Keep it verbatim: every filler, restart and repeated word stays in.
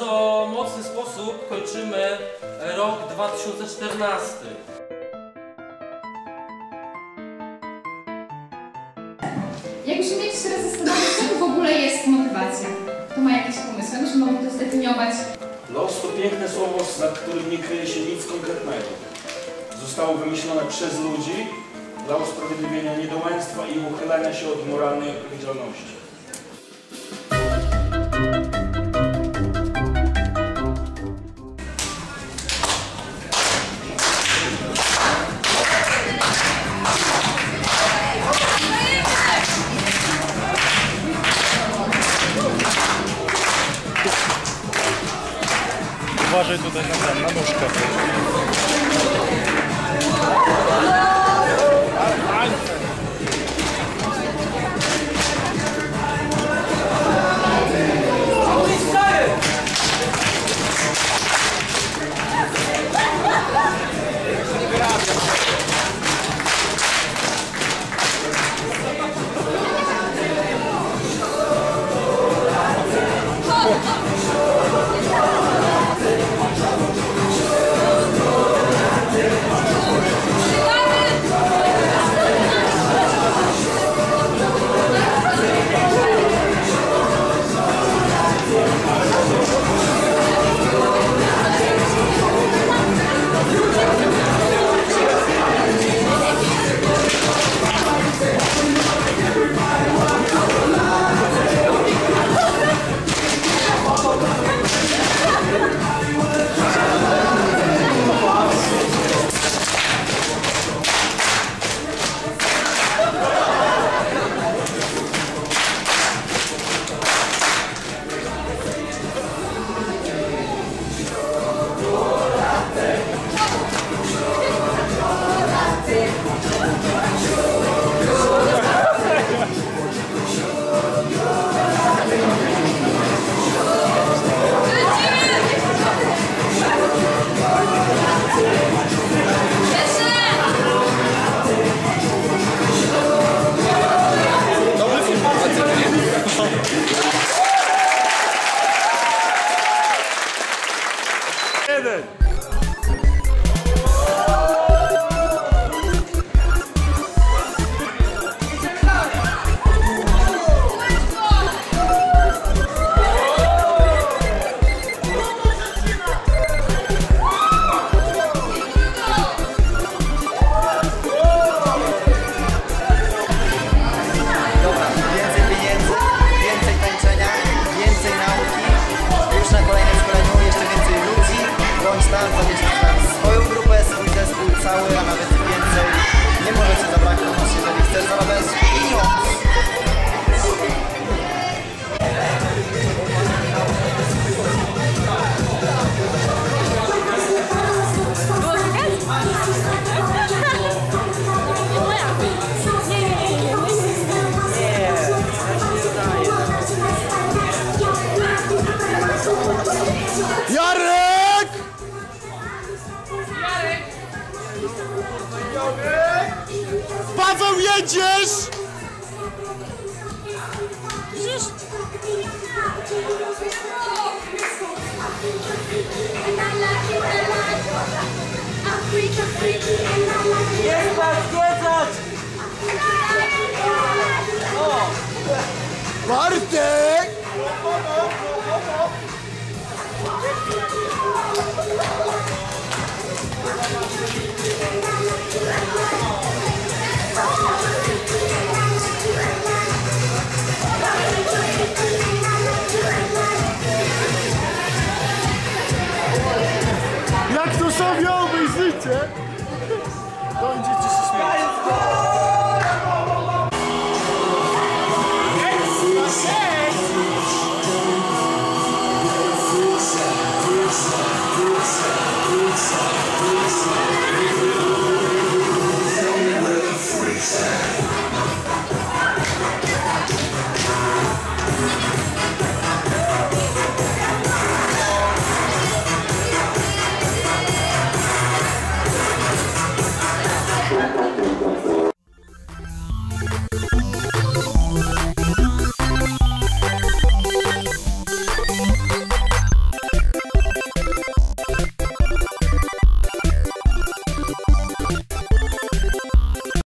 bardzo mocny sposób kończymy rok dwa tysiące czternasty. Jakbyśmy mieli się teraz zastanowić, co to w ogóle jest motywacja? To ma jakieś pomysły? Jakbyśmy mogli to zdefiniować? Los to piękne słowo, nad którym nie kryje się nic konkretnego. Zostało wymyślone przez ludzi dla usprawiedliwienia niedołęstwa i uchylania się od moralnej odpowiedzialności. Uważaj tutaj na ten, na nóżkę. Swoją grupę, swój zespół cały, a nawet więcej. Nie może się zabraknąć, jeżeli chcesz zarabiać pieniądz. Jarek! Paweł, jedziesz! Widzisz? Nie spać, zwiedzać! Bartek! Jak to sobie obejrzycie?